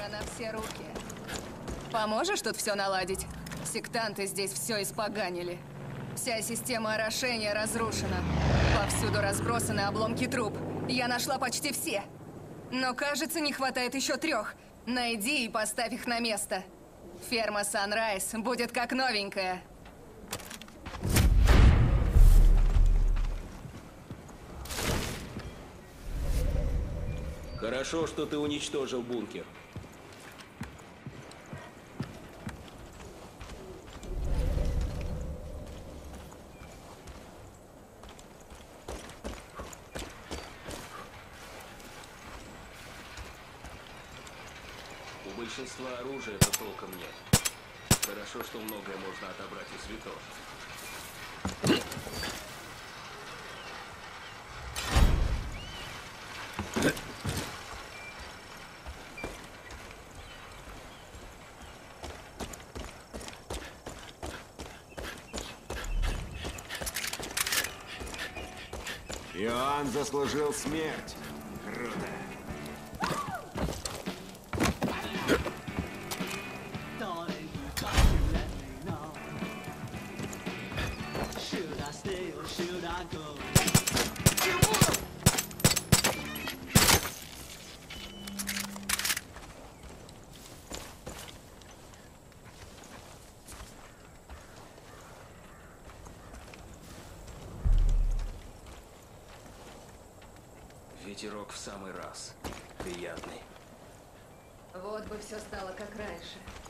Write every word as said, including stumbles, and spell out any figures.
Я на все руки. Поможешь тут все наладить? Сектанты здесь все испоганили. Вся система орошения разрушена. Повсюду разбросаны обломки труб. Я нашла почти все. Но, кажется, не хватает еще трех. Найди и поставь их на место. Ферма Санрайз будет как новенькая. Хорошо, что ты уничтожил бункер. У большинства оружия-то толком нет. Хорошо, что многое можно отобрать у святош. Иоанн заслужил смерть. Круто. Ветерок в самый раз. Приятный. Вот бы все стало как раньше.